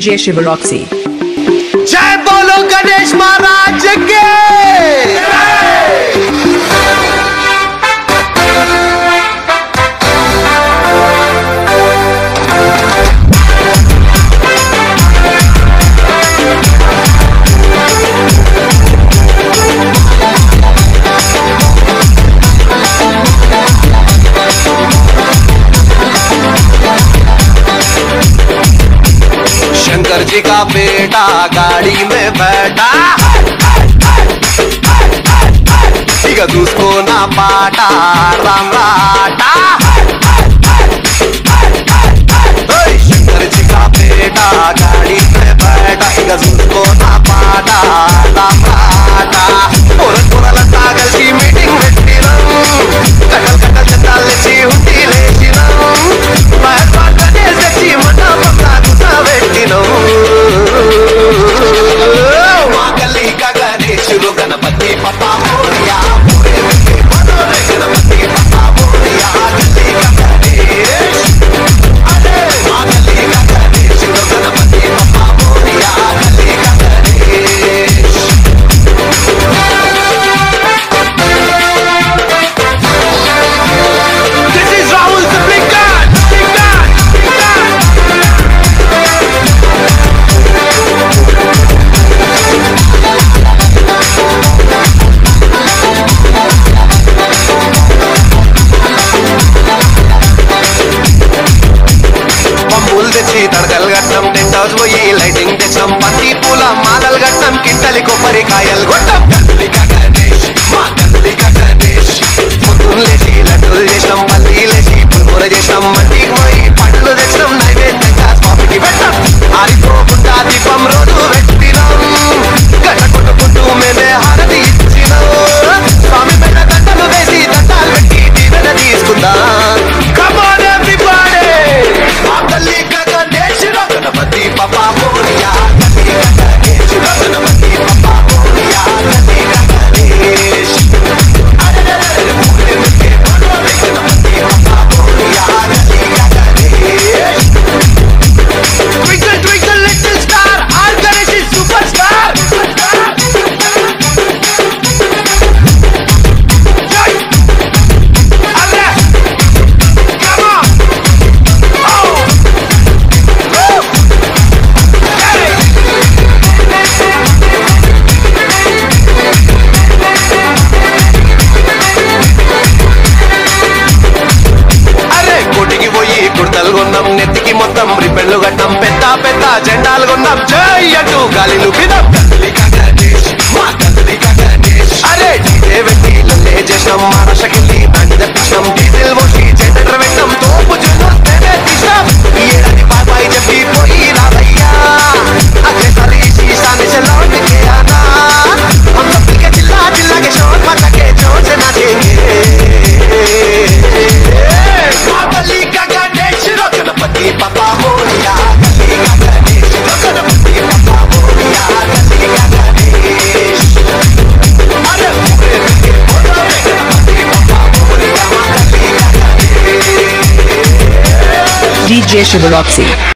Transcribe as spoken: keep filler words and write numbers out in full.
DJ शिवरॉक्सी। जय बोलो गणेश महाराज के। शंकर जी का बेटा गाड़ी में बैठा, उसको ना पाटा राम राटा। शंकर जी का बेटा गाड़ी में बैठा, उसको ना पाटा राम राटा। पोरल पोरल तागलची मीटिंग పెట్టినం, కటల్ కటల్ చట్టాలచి హుట్టి లేచినం, మహత్మా గణేష్ తెచ్చి మండపంలా కూర్చోబెట్టినం। మా గల్లీ కా గణేష్ గణపతి పప్పా మోరియా, గణపతి పప్పా మోరియా, గల్లీ కా గణేష్, అరే మా గల్లీ కా గణేష్ గణపతి పప్పా మోరియా, గల్లీ కా Ganesh. This is Rahul the big gun, big gun, big gun. పంపులు తెచ్చి తడకలు గట్టం, టెంట్ హౌస్ పోయి లైటింగ్ తెచ్చాం, బంతి పూల మాలలు గట్టం, కింటలి కొబ్బరికాయలు కొట్టం। గల్లిక గణేష్, మా గల్లిక గణేష్, పొద్దున్న లేచి లడ్డూలు చేసినాం, పల్లి లేచి పులిహోర చేసినాం, మట్టికి పోయి పండ్లు తెచ్చినాం, నైవేద్యంగా స్వామికి పెట్టాం, ఆరిపోకుండా దీపం రోజు పెట్టినాం, గడ్డ కొట్టుకుంటూ మేమే హారతి ఇచ్చినాం, స్వామి మెడ గంటలు వేసి దండాలు పెట్టి దీవెన తీసుకుందాం। Come on everybody, మా గల్లిక గణేష్ గణపతి పప్పా మోరియా, గల్లిక గణేష్ గణపతి పప్పా మోరియా, గల్లిక గణేష్, అరే అరే పూలే మిల్కే మనోరే గణపతి పప్పా Morya, గల్లిక Ganesh. Twinkle twinkle little star, our Ganesh is superstar. Jai, arre, come on, oh, woo, hey. అరే కోటికి పోయి కుర్తలు కొన్నాం, నెత్తికి మొత్తం రిపెన్లు కట్టాం, పెద్ద పెద్ద జెండాలు కొన్నాం, జై అంటూ గాలిలు వినాం। గల్లిక గణేష్, మా గల్లిక గణేష్, అరే డీజే పెట్టి లల్లే చేసినాం, మహారాష్ట్రకెళ్ళి బండి తెప్పించినాం, డీజిల్ పోసి జెండర్ పెట్టాం, తోపు జున్ను మేమే తీసినాం, ఈ ఏడాది బాయ్ బాయ్ చెప్పి పోయి రాదయ్యా, అగ్రే సారి शीशाने से लौट के आना, हम सब मिलके चिल्ला चिल्ला के शोर मचा के जोर से नाचेंगे। माँ गली का गणेश गणपति पप्पा मोरिया, गली का गणेश गणपति पप्पा मोरिया, गली का गणेश, अरे पूरे मिलके बोलो रे गणपति पप्पा मोरिया, गली का गणेश। डीजे शिवरॉक्सी।